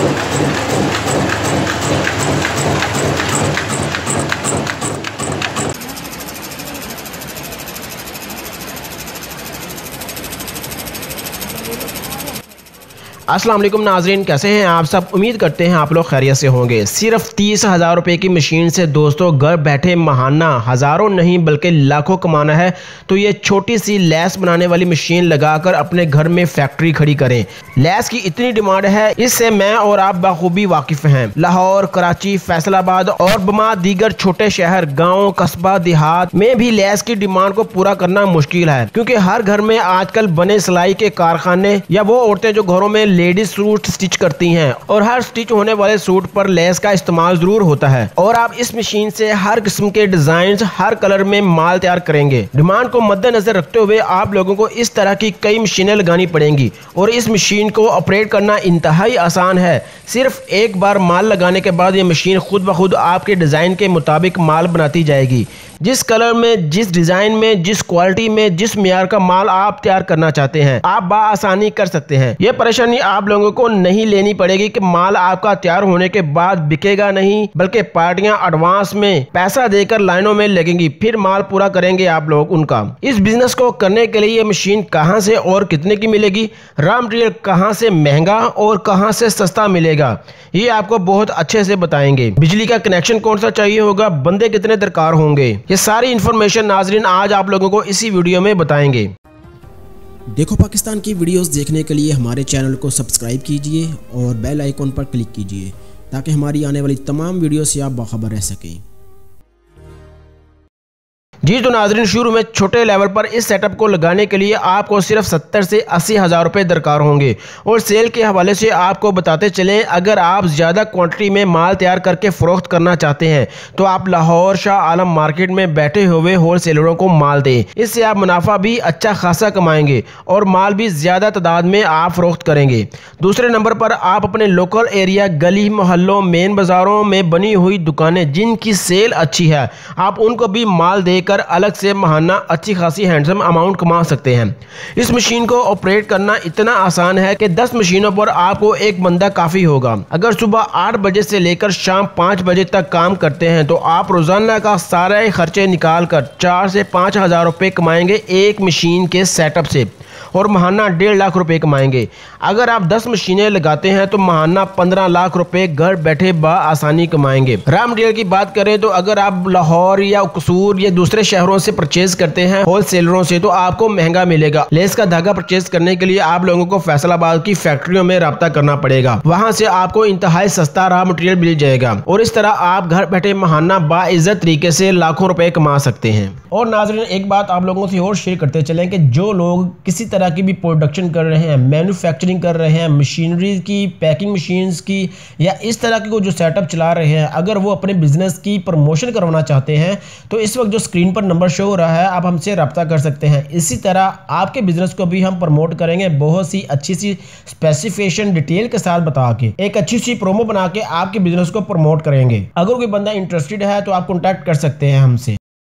अस्सलाम वालेकुम नाजरीन, कैसे हैं आप सब। उम्मीद करते हैं आप लोग खैरियत से होंगे। सिर्फ 30,000 रुपये की मशीन से दोस्तों घर बैठे महाना हज़ारों नहीं बल्कि लाखों कमाना है तो ये छोटी सी लैस बनाने वाली मशीन लगाकर अपने घर में फैक्ट्री खड़ी करें। लैस की इतनी डिमांड है, इससे मैं और आप बखूबी वाकिफ हैं। लाहौर, कराची, फैसलाबाद और बमा दीगर छोटे शहर, गाँव, कस्बा, देहात में भी लैस की डिमांड को पूरा करना मुश्किल है, क्योंकि हर घर में आजकल बने सिलाई के कारखाने या वो औरतें जो घरों में लेडीज सूट स्टिच करती हैं और हर स्टिच होने वाले सूट पर लेस का इस्तेमाल जरूर होता है। और आप इस मशीन से हर किस्म के डिजाइन, हर कलर में माल तैयार करेंगे। डिमांड को मद्देनजर रखते हुए आप लोगों को इस तरह की कई मशीनें लगानी पड़ेंगी और इस मशीन को ऑपरेट करना इंतहाई आसान है। सिर्फ एक बार माल लगाने के बाद ये मशीन खुद ब खुद आपके डिजाइन के मुताबिक माल बनाती जाएगी। जिस कलर में, जिस डिजाइन में, जिस क्वालिटी में, जिस मियार का माल आप तैयार करना चाहते हैं आप बआसानी कर सकते हैं। ये परेशानी आप लोगों को नहीं लेनी पड़ेगी कि माल आपका तैयार होने के बाद बिकेगा नहीं, बल्कि पार्टियां एडवांस में पैसा देकर लाइनों में लगेंगी, फिर माल पूरा करेंगे आप लोग उनका। इस बिजनेस को करने के लिए ये मशीन कहां से और कितने की मिलेगी, रॉ मटेरियल कहां से महंगा और कहां से सस्ता मिलेगा, ये आपको बहुत अच्छे से बताएंगे। बिजली का कनेक्शन कौन सा चाहिए होगा, बंदे कितने दरकार होंगे, ये सारी इंफॉर्मेशन नाजरीन आज आप लोगों को इसी वीडियो में बताएंगे। देखो पाकिस्तान की वीडियोस देखने के लिए हमारे चैनल को सब्सक्राइब कीजिए और बेल आइकॉन पर क्लिक कीजिए ताकि हमारी आने वाली तमाम वीडियो से आप बाखबर रह सकें। जी तो नाजरीन, शुरू में छोटे लेवल पर इस सेटअप को लगाने के लिए आपको सिर्फ 70 से 80 हज़ार रुपये दरकार होंगे। और सेल के हवाले से आपको बताते चलें, अगर आप ज़्यादा क्वांटिटी में माल तैयार करके फ़रोख्त करना चाहते हैं तो आप लाहौर शाह आलम मार्केट में बैठे हुए होल सेलरों को माल दें। इससे आप मुनाफा भी अच्छा खासा कमाएंगे और माल भी ज़्यादा तादाद में आप फ़रोख्त करेंगे। दूसरे नंबर पर आप अपने लोकल एरिया, गली मोहल्लों, मेन बाज़ारों में बनी हुई दुकानें जिनकी सेल अच्छी है, आप उनको भी माल देकर अलग से महाना अच्छी खासी हैंडसम अमाउंट कमा सकते हैं। इस मशीन को ऑपरेट करना इतना आसान है कि 10 मशीनों पर आपको एक बंदा काफी होगा। अगर सुबह 8 बजे से लेकर शाम 5 बजे तक काम करते हैं तो आप रोजाना का सारे खर्चे निकाल कर 4 से 5 हज़ार रुपये कमाएंगे एक मशीन के सेटअप से और महाना 1.5 लाख रुपए कमाएंगे। अगर आप 10 मशीनें लगाते हैं तो महाना 15 लाख रुपए घर बैठे बआसानी कमाएंगे। रॉ मटेरियल की बात करें तो अगर आप लाहौर या कसूर या दूसरे शहरों से परचेज करते हैं होल सेलरों से तो आपको महंगा मिलेगा। लेस का धागा परचेज करने के लिए आप लोगों को फैसलाबाद की फैक्ट्रियों में राब्ता करना पड़ेगा, वहां से आपको इंतहाई सस्ता रॉ मटेरियल मिल जाएगा और इस तरह आप घर बैठे महाना बाइज्जत तरीके से लाखों रुपए कमा सकते हैं। और नाज़रीन, एक बात आप लोगों से और शेयर करते चलें कि जो लोग किसी तरह की भी प्रोडक्शन कर रहे हैं, मैन्युफैक्चरिंग कर रहे हैं, मशीनरी की, पैकिंग मशीन्स की या इस तरह की जो सेटअप चला रहे हैं, अगर वो अपने बिजनेस की प्रमोशन करवाना चाहते हैं तो इस वक्त जो स्क्रीन पर नंबर शो हो रहा है आप हमसे रब्ता कर सकते हैं। इसी तरह आपके बिजनेस को भी हम प्रमोट करेंगे, बहुत सी अच्छी सी स्पेसिफिकेशन डिटेल के साथ बता के एक अच्छी सी प्रोमो बना के आपके बिजनेस को प्रमोट करेंगे। अगर कोई बंदा इंटरेस्टेड है तो आप कॉन्टैक्ट कर सकते हैं हमसे।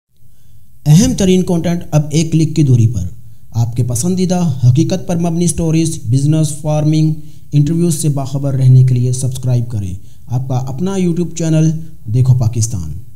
अहम तरीन कंटेंट अब एक क्लिक की दूरी पर, आपके पसंदीदा हकीकत पर मबनी स्टोरीज, बिजनेस, फार्मिंग, इंटरव्यूज से बाखबर रहने के लिए सब्सक्राइब करें आपका अपना यूट्यूब चैनल देखो पाकिस्तान।